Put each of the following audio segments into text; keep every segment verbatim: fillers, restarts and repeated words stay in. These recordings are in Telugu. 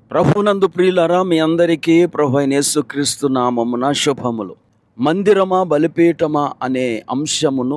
ప్రభునందు ప్రియులారా, మీ అందరికీ ప్రభు అయిన యేసుక్రీస్తు నామమున శుభములు. మందిరమా బలిపీఠమా అనే అంశమును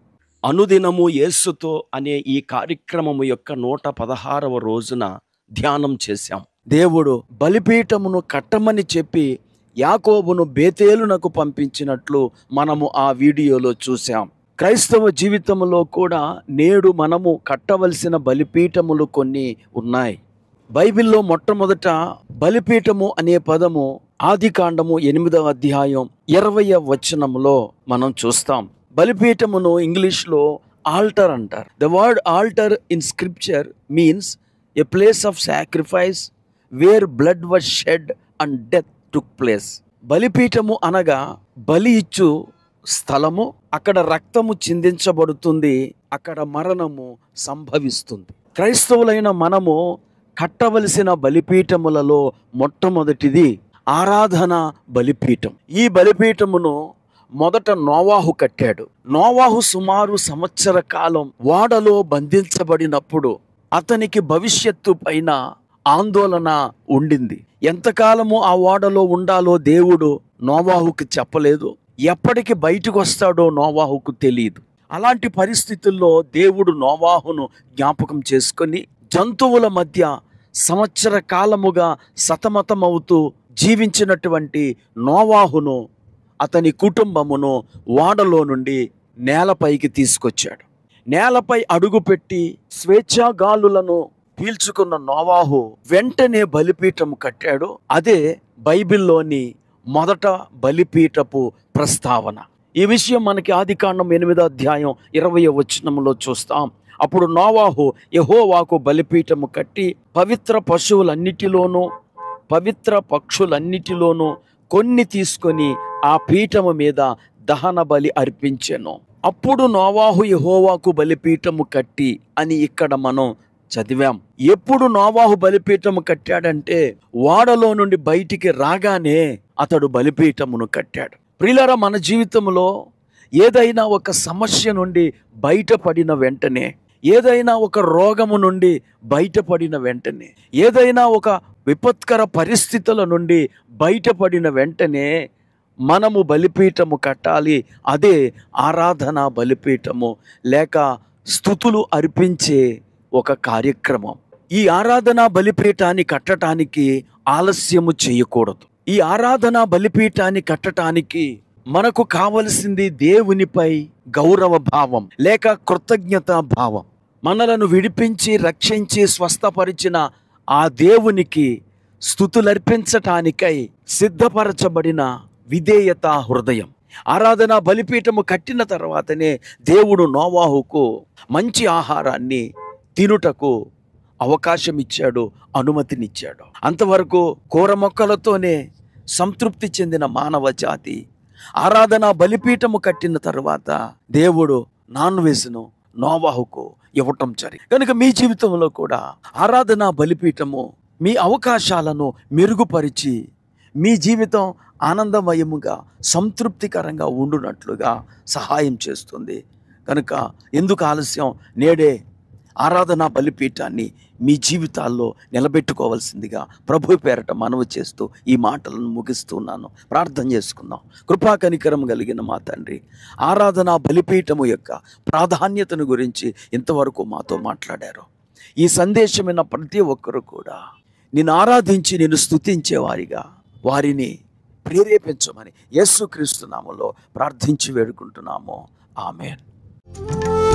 అనుదినము యేసుతో అనే ఈ కార్యక్రమము యొక్క నూట పదహారవ రోజున ధ్యానం చేశాం. దేవుడు బలిపీఠమును కట్టమని చెప్పి యాకోబును బేతేలునకు పంపించినట్లు మనము ఆ వీడియోలో చూసాం. క్రైస్తవ జీవితంలో కూడా నేడు మనము కట్టవలసిన బలిపీఠములు కొన్ని ఉన్నాయి. బైబిల్లో మొట్టమొదట బలిపీఠము అనే పదము ఆదికాండము ఎనిమిదవ అధ్యాయం ఇరవయ వచనములో మనం చూస్తాం. బలిపీఠమును ఇంగ్లీష్లో ఆల్టర్ అంటారు. The word altar in scripture means a place of sacrifice where blood was shed and death took place. బలిపీఠము అనగా బలి ఇచ్చు స్థలము, అక్కడ రక్తము చిందించబడుతుంది, అక్కడ మరణము సంభవిస్తుంది. క్రైస్తవులైన మనము కట్టవలసిన బలిపీఠములలో మొట్టమొదటిది ఆరాధన బలిపీఠం. ఈ బలిపీఠమును మొదట నోవాహు కట్టాడు. నోవాహు సుమారు సంవత్సర కాలం ఓడలో బంధించబడినప్పుడు అతనికి భవిష్యత్తు పైన ఆందోళన ఉండింది. ఎంతకాలము ఆ ఓడలో ఉండాలో దేవుడు నోవాహుకు చెప్పలేదు. ఎప్పటికి బయటకు వస్తాడో నోవాహుకు తెలియదు. అలాంటి పరిస్థితుల్లో దేవుడు నోవాహును జ్ఞాపకం చేసుకొని జంతువుల మధ్య సంవత్సర కాలముగా సతమతమవుతూ జీవించినటువంటి నోవాహును, అతని కుటుంబమును ఓడలో నుండి నేలపైకి తీసుకొచ్చాడు. నేలపై అడుగుపెట్టి స్వేచ్ఛాగాలులను పీల్చుకున్న నోవాహు వెంటనే బలిపీఠం కట్టాడు. అదే బైబిల్లోని మొదట బలిపీఠపు ప్రస్తావన. ఈ విషయం మనకి ఆదికాండం ఎనిమిదో అధ్యాయం ఇరవై వచనంలో చూస్తాం. అప్పుడు నోవాహు యెహోవాకు బలిపీఠము కట్టి పవిత్ర పశువులన్నిటిలోనూ పవిత్ర పక్షులన్నిటిలోనూ కొన్ని తీసుకొని ఆ పీఠము మీద దహన బలి అర్పించెను. అప్పుడు నోవాహు యెహోవాకు బలిపీఠము కట్టి అని ఇక్కడ మనం చదివాం. ఎప్పుడు నోవాహు బలిపీఠము కట్టాడంటే ఓడలో నుండి బయటికి రాగానే అతడు బలిపీఠమును కట్టాడు. ప్రియులారా, మన జీవితంలో ఏదైనా ఒక సమస్య నుండి బయటపడిన వెంటనే, ఏదైనా ఒక రోగము నుండి బయటపడిన వెంటనే, ఏదైనా ఒక విపత్కర పరిస్థితుల నుండి బయటపడిన వెంటనే మనము బలిపీఠము కట్టాలి. అదే ఆరాధన బలిపీఠము లేక స్తుతులు అర్పించే ఒక కార్యక్రమం. ఈ ఆరాధన బలిపీఠాన్ని కట్టడానికి ఆలస్యము చేయకూడదు. ఈ ఆరాధన బలిపీఠాన్ని కట్టడానికి మనకు కావలసింది దేవునిపై గౌరవ భావం లేక కృతజ్ఞతా భావం. మనలను విడిపించి రక్షించి స్వస్థపరిచిన ఆ దేవునికి స్తుతులర్పించటానికై సిద్ధపరచబడిన విధేయత హృదయం. ఆరాధన బలిపీఠము కట్టిన తర్వాతనే దేవుడు నోవాహుకు మంచి ఆహారాన్ని తినుటకు అవకాశం ఇచ్చాడు, అనుమతినిచ్చాడు. అంతవరకు కూర మొక్కలతోనే సంతృప్తి చెందిన మానవ జాతి ఆరాధన బలిపీఠము కట్టిన తర్వాత దేవుడు నాన్ వెజ్ను నోవాహుకు ఇవ్వటం జరిగింది. కనుక మీ జీవితంలో కూడా ఆరాధన బలిపీఠము మీ అవకాశాలను మెరుగుపరిచి మీ జీవితం ఆనందమయముగా సంతృప్తికరంగా ఉండునట్లుగా సహాయం చేస్తుంది. కనుక ఎందుకు ఆలస్యం? నేడే ఆరాధన బలిపీఠాన్ని మీ జీవితాల్లో నిలబెట్టుకోవాల్సిందిగా ప్రభు పేరట మనవి చేస్తూ ఈ మాటలను ముగిస్తున్నాను. ప్రార్థన చేసుకుందాం. కృపా కనికరం కలిగిన మా తండ్రి, ఆరాధన బలిపీఠము యొక్క ప్రాధాన్యతను గురించి ఇంతవరకు మాతో మాట్లాడారు. ఈ సందేశమైన ప్రతి ఒక్కరు కూడా నిన్ను ఆరాధించి నిన్ను స్తుతించే వారిగా వారిని ప్రేరేపించమని యేసుక్రీస్తు నామములో ప్రార్థించి వేడుకుంటున్నాము. ఆమేన్.